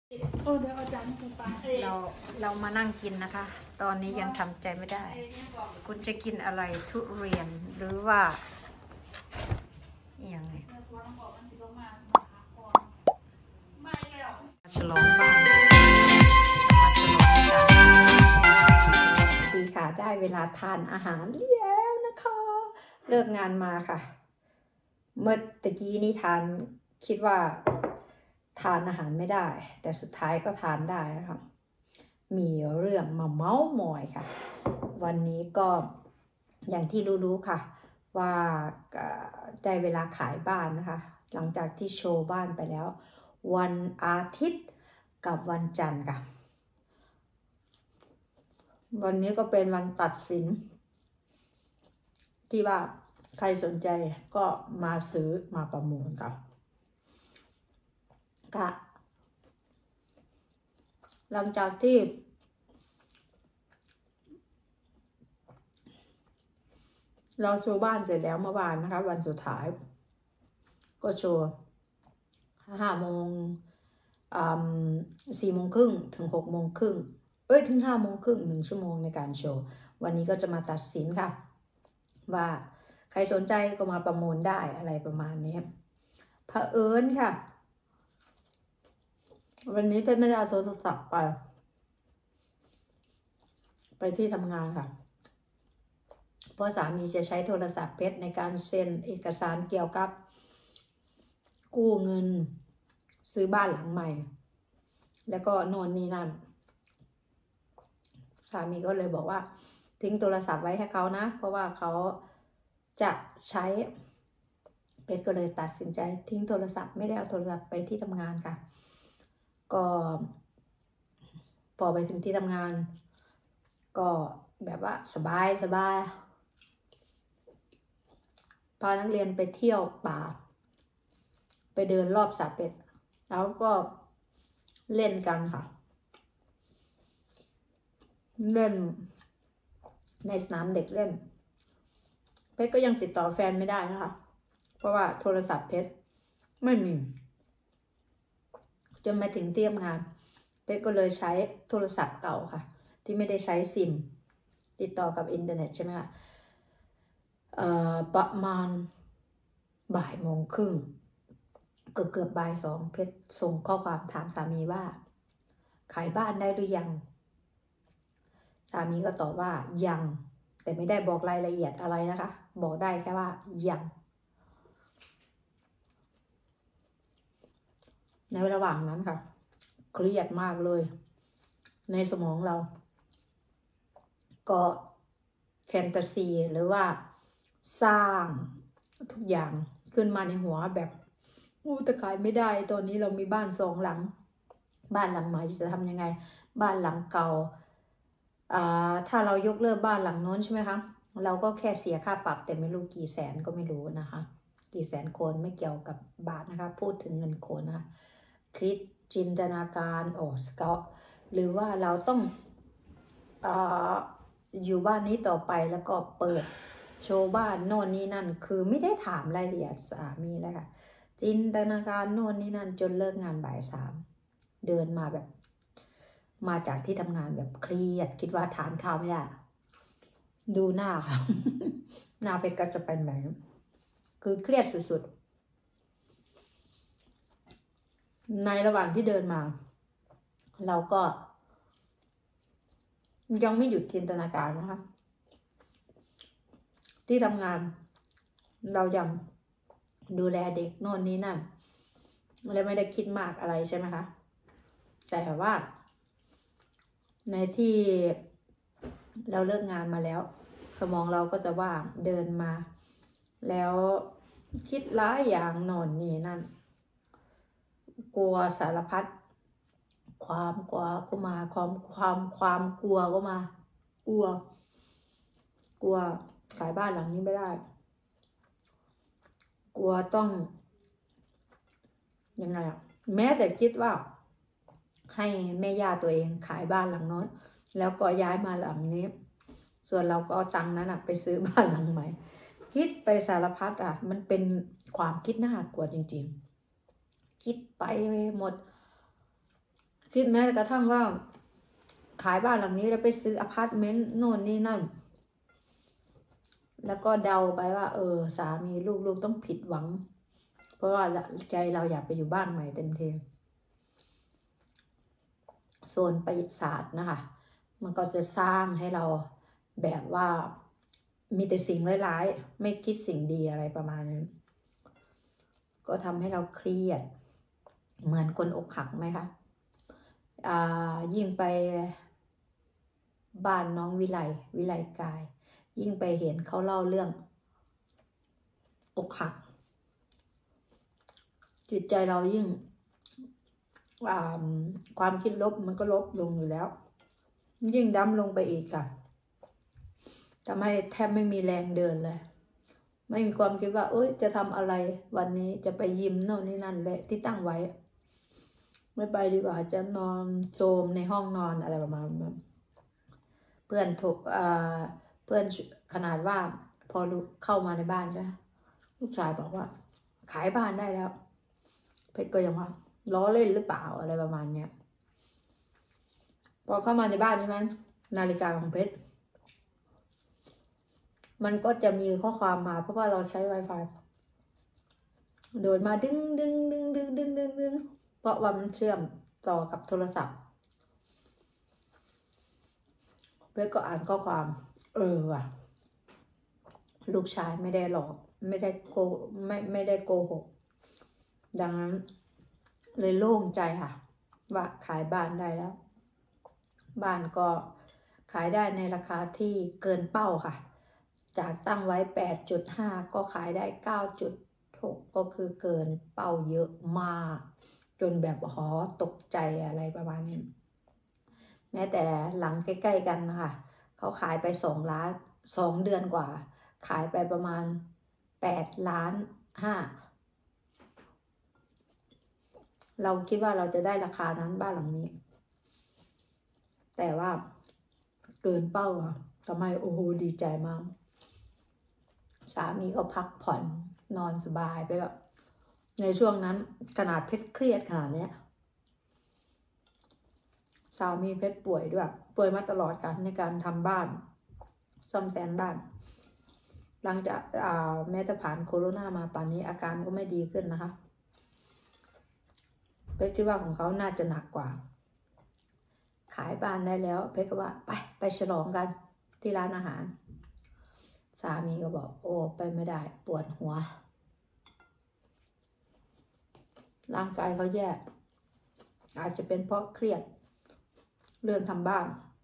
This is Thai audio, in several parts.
โอ้เดี๋ยวอาจารย์สปาเรามานั่งกินนะคะ ตอนนี้ยังทำใจไม่ได้ คุณจะกินอะไรทุเรียนหรือว่าอย่างไรฉลองบ้านดีค่ะได้เวลาทานอาหารแล้วนะคะเลิกงานมาค่ะเมื่อตะกี้นี้คิดว่าทานอาหารไม่ได้แต่สุดท้ายก็ทานได้นะคะมีเรื่องมาเม้ามอยค่ะวันนี้ก็อย่างที่รู้ๆค่ะว่าได้เวลาขายบ้านนะคะหลังจากที่โชว์บ้านไปแล้ววันอาทิตย์กับวันจันทร์ค่ะวันนี้ก็เป็นวันตัดสินที่ว่าใครสนใจก็มาซื้อมาประมูลค่ะหลังจากที่เราโชว์บ้านเสร็จแล้วเมื่อวานนะคะวันสุดท้ายก็โชว์5 โมง4 โมงครึ่งถึง6 โมงครึ่งถึง5 โมงครึ่ง1 ชั่วโมงในการโชว์วันนี้ก็จะมาตัดสินค่ะว่าใครสนใจก็มาประมูลได้อะไรประมาณนี้เผอิญค่ะวันนี้เป็นไม่ได้เอาโทรศัพท์ไปที่ทำงานค่ะเพราะสามีจะใช้โทรศัพท์เพชรในการเซ็นเอกสารเกี่ยวกับกู้เงินซื้อบ้านหลังใหม่แล้วก็โน่นนี่นั่นสามีก็เลยบอกว่าทิ้งโทรศัพท์ไว้ให้เขานะเพราะว่าเขาจะใช้เพชรก็เลยตัดสินใจทิ้งโทรศัพท์ไม่ได้เอาโทรศัพท์ไปที่ทำงานค่ะก็พอไปถึงที่ทำงานก็แบบว่าสบายพานักเรียนไปเที่ยวป่าไปเดินรอบสระเป็ดแล้วก็เล่นกันค่ะเล่นในสนามเด็กเล่นเพชรก็ยังติดต่อแฟนไม่ได้นะคะเพราะว่าโทรศัพท์เพชรไม่มีจนมาถึงที่ทำงานเพชรก็เลยใช้โทรศัพท์เก่าค่ะที่ไม่ได้ใช้ซิมติดต่อกับอินเทอร์เน็ตใช่ไหมคะประมาณบ่ายโมงครึ่งเกือบบ่าย2เพชรส่งข้อความถามสามีว่าขายบ้านได้หรือยังสามีก็ตอบว่ายังแต่ไม่ได้บอกรายละเอียดอะไรนะคะบอกได้แค่ว่ายังในระหว่างนั้นค่ะเครียดมากเลยในสมองเราก็แฟนตาซีหรือว่าสร้างทุกอย่างขึ้นมาในหัวแบบแต่ขายไม่ได้ตอนนี้เรามีบ้าน2 หลังบ้านหลังใหม่จะทำยังไงบ้านหลังเก่าถ้าเรายกเลิกบ้านหลังโน้นใช่ไหมคะเราก็แค่เสียค่าปรับแต่ไม่รู้กี่แสนก็ไม่รู้นะคะกี่แสนโคนไม่เกี่ยวกับบาทนะคะพูดถึงเงินโคนนะคะคิดจินตนาการสเกาหรือว่าเราต้องอยู่บ้านนี้ต่อไปแล้วก็เปิดโชว์บ้านโน่นนี่นั่นคือไม่ได้ถามรายละเอียดสามีเลยค่ะจินตนาการโน่นนี่นั่นจนเลิกงานบ่าย3เดินมาแบบมาจากที่ทำงานแบบเครียดคิดว่าทานข้าวไม่ได้ดูหน้าค่ะ หน้าเป็ดก็จะเป็นแบบคือเครียดสุดๆในระหว่างที่เดินมาเราก็ยังไม่หยุดจินตนาการนะคะที่ทำงานเรายังดูแลเด็กโน่นนี่นั่นเลยไม่ได้คิดมากอะไรใช่ไหมคะแต่ว่าในที่เราเลิกงานมาแล้วสมองเราก็จะว่างเดินมาแล้วคิดหลายอย่างโน่นนี่นั่นกลัวสารพัดความกลัวก็มาความกลัวก็มากลัวขายบ้านหลังนี้ไม่ได้กลัวต้องยังไงแม้แต่คิดว่าให้แม่ย่าตัวเองขายบ้านหลังโน้นแล้วก็ย้ายมาหลังนี้ส่วนเราก็เอาตังค์นั้นไปซื้อบ้านหลังใหม่คิดไปสารพัดมันเป็นความคิดน่ากลัวจริงๆคิดไปหมดคิดแม้กระทั่งว่าขายบ้านหลังนี้แล้วไปซื้ออพาร์ตเมนต์โน่นนี่นั่น แล้วก็เดาไปว่าสามีลูกต้องผิดหวัง เพราะว่าใจเราอยากไปอยู่บ้านใหม่เต็มทีโซนประวัติศาสตร์นะคะ มันก็จะสร้างให้เราแบบว่ามีแต่สิ่งร้ายๆไม่คิดสิ่งดีอะไรประมาณนั้นก็ทำให้เราเครียดเหมือนคนอกหักไหมคะยิ่งไปบ้านน้องวิไลกาย ยิ่งไปเห็นเขาเล่าเรื่องอกหักจิตใจเรายิ่งความคิดลบมันก็ลบลงอยู่แล้วยิ่งดำลงไปอีกค่ะทำให้แทบไม่มีแรงเดินเลยไม่มีความคิดว่าจะทำอะไรวันนี้จะไปยิมโน่นนี่นั่นแหละที่ตั้งไว้ไม่ไปดีกว่าจะนอนโซมในห้องนอนอะไรประมาณนั้นเพื่อนถูกเพื่อนขนาดว่าพอเข้ามาในบ้านใช่ไหมลูกชายบอกว่าขายบ้านได้แล้วเพชรก็ยังว่าล้อเล่นหรือเปล่าอะไรประมาณเนี้ยพอเข้ามาในบ้านใช่ไหมนาฬิกาของเพชรมันก็จะมีข้อความมาเพราะว่าเราใช้ Wi-Fi โดนมาดึงเพราะว่ามันเชื่อมต่อกับโทรศัพท์เพชรก็อ่านข้อความว่ะลูกชายไม่ได้หลอกไม่ได้โกหกดังนั้นเลยโล่งใจค่ะว่าขายบ้านได้แล้วบ้านก็ขายได้ในราคาที่เกินเป้าค่ะจากตั้งไว้ 8.5 ก็ขายได้ 9.6 ก็คือเกินเป้าเยอะมากจนแบบตกใจอะไรประมาณนี้แม้แต่หลังใกล้ๆกันนะคะเขาขายไป2 ล้าน2 เดือนกว่าขายไปประมาณ8.5 ล้านเราคิดว่าเราจะได้ราคานั้นบ้านหลังนี้แต่ว่าเกินเป้าค่ะทำไมดีใจมากสามีก็พักผ่อนนอนสบายไปแบบในช่วงนั้นขนาดเพชรเครียดขนาดนี้สามีเพชรป่วยด้วยป่วยมาตลอดกันในการทำบ้านซ่อมแซมบ้านหลังจากแม้จะผ่านโควิดมาป่านนี้อาการก็ไม่ดีขึ้นนะคะเพชรคิดว่าของเขาน่าจะหนักกว่าขายบ้านได้แล้วเพชรก็ว่าไปฉลองกันที่ร้านอาหารสามีก็บอกไปไม่ได้ปวดหัวร่างกายเขาแย่อาจจะเป็นเพราะเครียดเรื่องทำบ้าน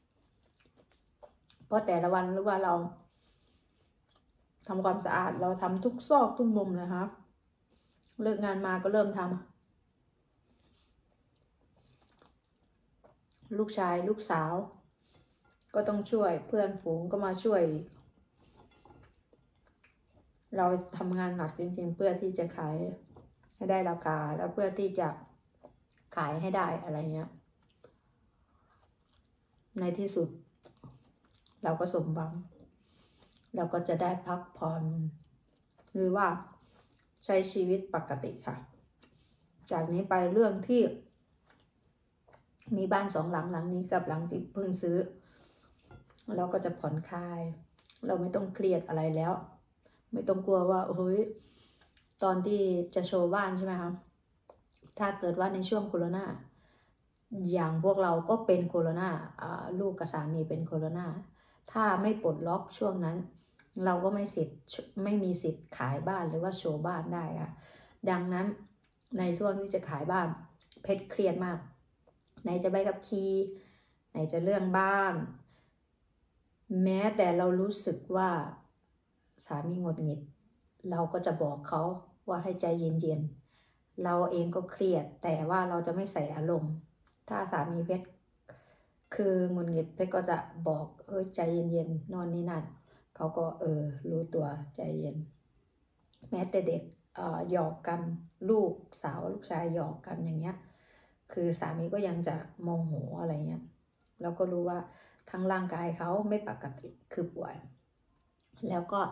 เพราะแต่ละวันหรือว่าเราทำความสะอาดเราทำทุกซอกทุกมุมนะคะเลิกงานมาก็เริ่มทำลูกชายลูกสาวก็ต้องช่วยเพื่อนฝูงก็มาช่วยเราทำงานหนักจริงๆเพื่อที่จะขายให้ได้ราคาแล้วเพื่อที่จะขายให้ได้อะไรเงี้ยในที่สุดเราก็สมหวังเราก็จะได้พักผ่อนหรือว่าใช้ชีวิตปกติค่ะจากนี้ไปเรื่องที่มีบ้าน2 หลังนี้กับหลังที่เพิ่งซื้อเราก็จะผ่อนคลายเราไม่ต้องเครียดอะไรแล้วไม่ต้องกลัวว่าตอนที่จะโชว์บ้านใช่ไหมคะถ้าเกิดว่าในช่วงโควิดอย่างพวกเราก็เป็นโควิดลูกกับสามีเป็นโควิดถ้าไม่ปลดล็อกช่วงนั้นเราก็ไม่มีสิทธิ์ขายบ้านหรือว่าโชว์บ้านได้ค่ะดังนั้นในช่วงที่จะขายบ้านเพชรเครียดมากไหนจะใบขับขี่ไหนจะเรื่องบ้านแม้แต่เรารู้สึกว่าสามีหงุดหงิดเราก็จะบอกเขาว่าให้ใจเย็นๆเราเองก็เครียดแต่ว่าเราจะไม่ใส่อารมณ์ถ้าสามีเพชรคือหงุดหงิดเพชรก็จะบอกใจเย็นๆนอนนี่นั่นเขาก็รู้ตัวใจเย็นแม้แต่เด็กหยอกกันลูกสาวลูกชายหยอกกันอย่างเงี้ยคือสามีก็ยังจะโมโหอะไรเงี้ยแล้วก็รู้ว่าทั้งร่างกายเขาไม่ปกติคือป่วยแล้วก็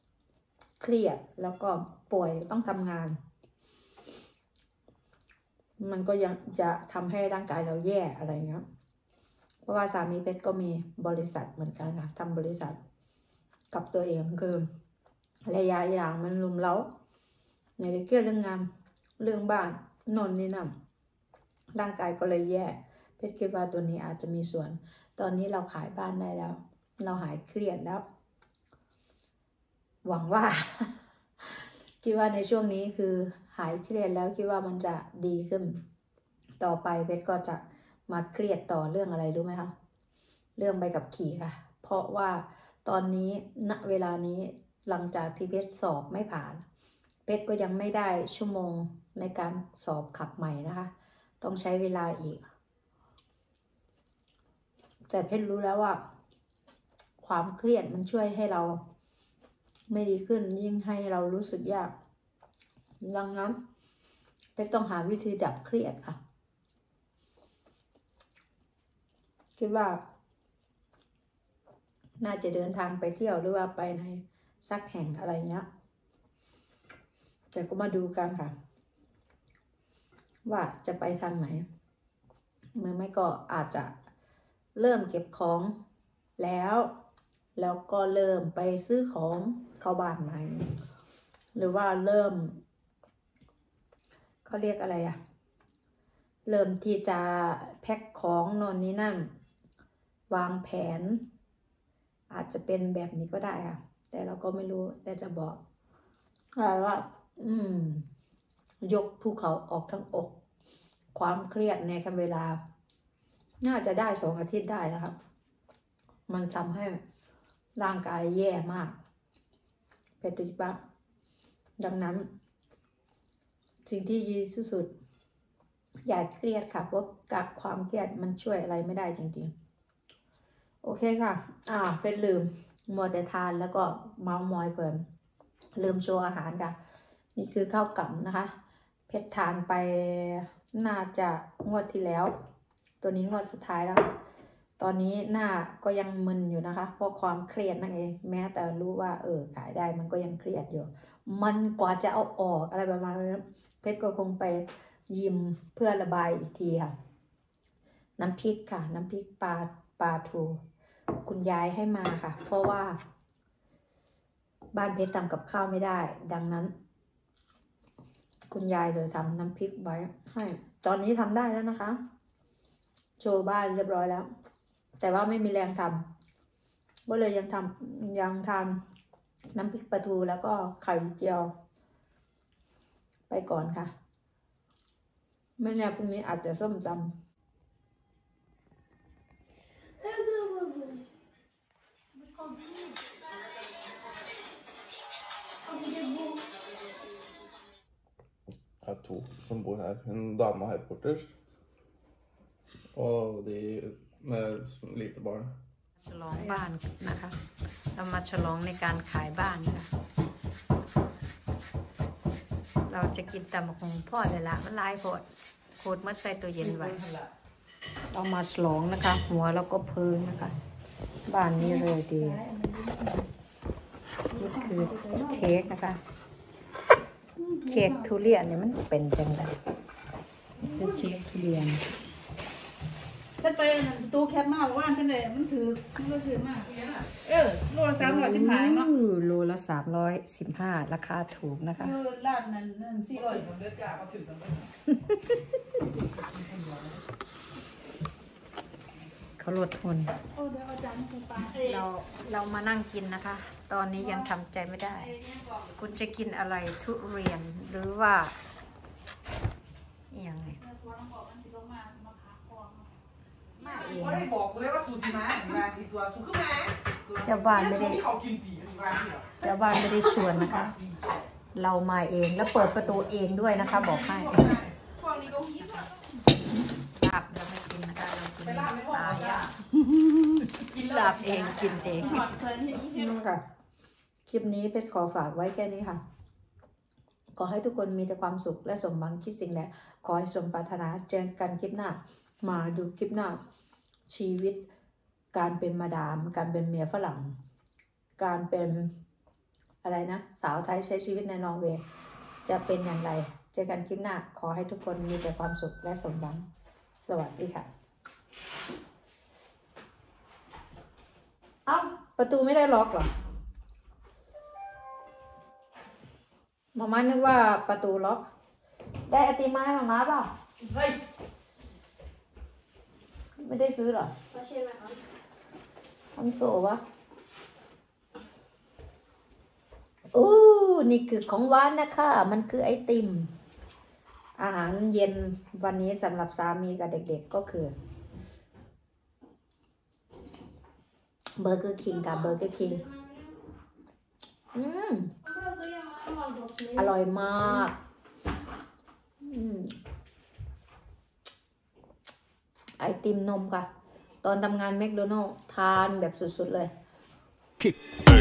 เครียดแล้วก็ป่วยต้องทำงานมันก็ยังจะทำให้ร่างกายเราแย่อะไรเงี้ยเพราะว่าสามีเพชรก็มีบริษัทเหมือนกันค่ะทำบริษัทกับตัวเองคือระยะยาวมันลุมเล้าในเรื่องงานเรื่องบ้านนอนนี่นั่นร่างกายก็เลยแย่เพชรคิดว่าตัวนี้อาจจะมีส่วนตอนนี้เราขายบ้านได้แล้วเราหายเครียดแล้วหวังว่า คิดว่าในช่วงนี้คือหายเครียดแล้วคิดว่ามันจะดีขึ้นต่อไปเพชรก็จะมาเครียดต่อเรื่องอะไรรู้ไหมคะเรื่องใบขับขี่ค่ะเพราะว่าตอนนี้ณเวลานี้หลังจากที่เพชรสอบไม่ผ่านเพชรก็ยังไม่ได้ชั่วโมงในการสอบขับใหม่นะคะต้องใช้เวลาอีกแต่เพชรรู้แล้วว่าความเครียดมันช่วยให้เราไม่ดีขึ้นยิ่งให้เรารู้สึกยากดังนั้นเพชรต้องหาวิธีดับเครียดค่ะคิดว่าน่าจะเดินทางไปเที่ยวหรือว่าไปในสักแห่งอะไรเงี้ยแต่ก็มาดูกันค่ะว่าจะไปทางไหนหรือไม่ก็อาจจะเริ่มเก็บของแล้วก็เริ่มไปซื้อของเข้าบ้านใหม่หรือว่าเริ่มเขาเรียกอะไรอะเริ่มที่จะแพ็คของโน่นนี่นั่นวางแผนอาจจะเป็นแบบนี้ก็ได้ค่ะแต่เราก็ไม่รู้แต่จะบอกว่ายกภูเขาออกทั้งอกความเครียดในเวลาน่าจะได้2 อาทิตย์ได้นะครับมันทำให้ร่างกายแย่มากเป็นตุปะดังนั้นสิ่งที่ดีที่สุดอย่าเครียดค่ะเพราะกับความเครียดมันช่วยอะไรไม่ได้จริงๆโอเคค่ะเป็นลืมมัวแต่ทานแล้วก็เมามอยเพลินลืมโชว์อาหารค่ะนี่คือข้าวกล่ำนะคะเพชรทานไปน่าจะงวดที่แล้วตัวนี้งวดสุดท้ายแล้วตอนนี้หน้าก็ยังมึนอยู่นะคะเพราะความเครียดนั่นเองแม้แต่รู้ว่าขายได้มันก็ยังเครียดอยู่มันกว่าจะเอาออกอะไรประมาณนี้เพชรก็คงไปยิมเพื่อระบายอีกทีค่ะน้ำพริกค่ะน้ำพริกปลาทูคุณยายให้มาค่ะเพราะว่าบ้านเพชรทำกับข้าวไม่ได้ดังนั้นคุณยายเลยทำน้ำพริกไว้ให้ตอนนี้ทำได้แล้วนะคะโชว์บ้านเรียบร้อยแล้วแต่ว่าไม่มีแรงทำก็เลยยังทำน้ำพริกปลาทูแล้วก็ไข่เจียวไปก่อนค่ะไม่แน่พรุ่งนี้อาจจะส้มตำ Jag har 2 som bor här. En dam och headquarters. Och de med lite barn. ฉลองบ้านนะคะเรามาฉลองในการขายบ้านค่ะเราจะกินตำบักหุ่งพ่อเลยละมันลายโคตรมัดใส่ตัวเย็นไว้เรามาฉลองนะคะหัวแล้วก็พื้นนะคะบ้านนี้เลยดีนี่คือเค้กนะคะเค้กทุเรียนเนี่ยมันเป็นจังไงคือเค้กทุเรียนฉันไปตู้แคทมาบอกว่าฉันเลยมันถือมันก็ซื้อมากโลละ315เนาะโลละ315ราคาถูกนะคะร้านนั้น400เด้อจ้าเขาถือกันเขาลดทุนเดี๋ยวเอาจานใส่ปลาเรามานั่งกินนะคะตอนนี้ยังทำใจไม่ได้คุณจะกินอะไรทุเรียนหรือว่าอย่างไรไม่ได้บอกเลยว่าซูซิมามาสิตัวซูขึ้นมาเจ้าบ้านไม่ได้ชวนนะคะเรามาเองแล้วเปิดประตูเองด้วยนะคะบอกให้ลาบเราไม่กินนะคะเรากินปลาย่างกินลาบเองกินเองนี่ค่ะคลิปนี้เพชรขอฝากไว้แค่นี้ค่ะขอให้ทุกคนมีแต่ความสุขและสมหวังคิดสิ่งใดขอให้สมปรารถนาเจอกันคลิปหน้ามาดูคลิปหน้าชีวิตการเป็นมาดามการเป็นเมียฝรั่งการเป็นอะไรนะสาวไทยใช้ชีวิตในนอร์เวย์จะเป็นอย่างไรอกันคลิปหน้า ขอให้ทุกคนมีแต่ความสุขและสมหวัง สวัสดีค่ะ เอ้า ประตูไม่ได้ล็อกเหรอมาม่านึกว่าประตูล็อก ได้ไอติมมาให้มาม่าเปล่าเฮ้ยไม่ได้ซื้อเหรอก็ใช่ไหมครับคอนโซลวะโอ้นี่คือของหวานนะคะ มันคือไอติม อาหารเย็นวันนี้สำหรับสามีกับเด็กๆก็คือเบอร์เกอร์คิงกับเบอร์เกอร์คิงอร่อยมากไอติมนมค่ะ ตอนทำงานแมคโดนัลด์ทานแบบสุดๆเลย